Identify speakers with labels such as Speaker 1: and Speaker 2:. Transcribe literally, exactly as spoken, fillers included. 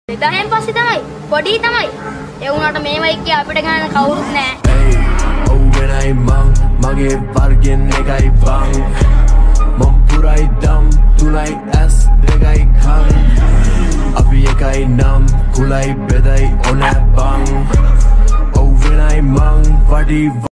Speaker 1: දහයෙන් පස්සේ තමයි පොඩි තමයි ඒ වුණාට මේ වයික්කේ අපිට ගන්න කවුරුත් නැහැ.
Speaker 2: ඔව් වෙනයි මං මගේ වර්ගෙන් එකයි බං මම් පුරයි දම් තුනයි ඇස් දෙකයි කන් අපි එකයි නම් කුලයි බෙදයි ඕනෑ බං ඔව් වෙනයි මං වඩි